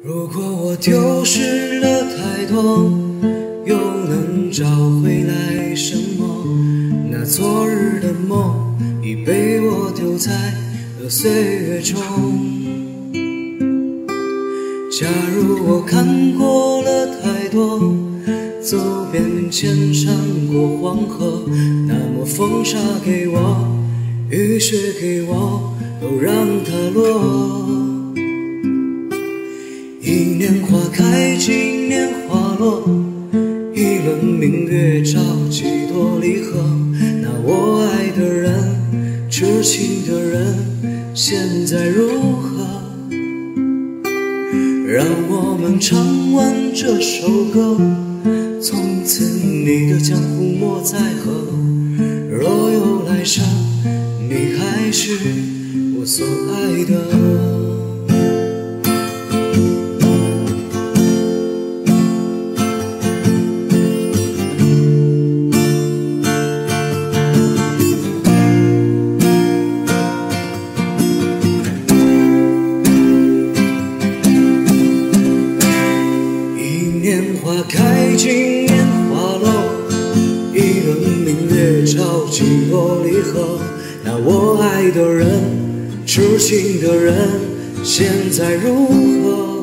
如果我丢失了太多，又能找回来什么？那昨日的梦已被我丢在了岁月中。假如我看过了太多，走遍千山过黄河，那么风沙给我，雨雪给我，都让它落。一年花开，几年花落，一轮明月照几朵离合。那我爱的人，痴情的人，现在如何？让我们唱完这首歌，从此你的江湖莫再河。若有来生，你还是我所爱的。花开，几年花落，一轮明月照几朵离合。那我爱的人，痴情的人，现在如何？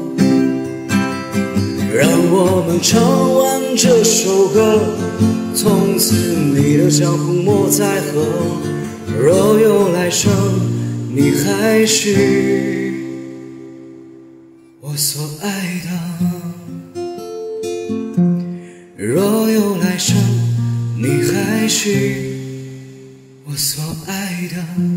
让我们唱完这首歌，从此你的江湖莫再河。若有来生，你还是我所爱的。若有来生，你还是我所爱的。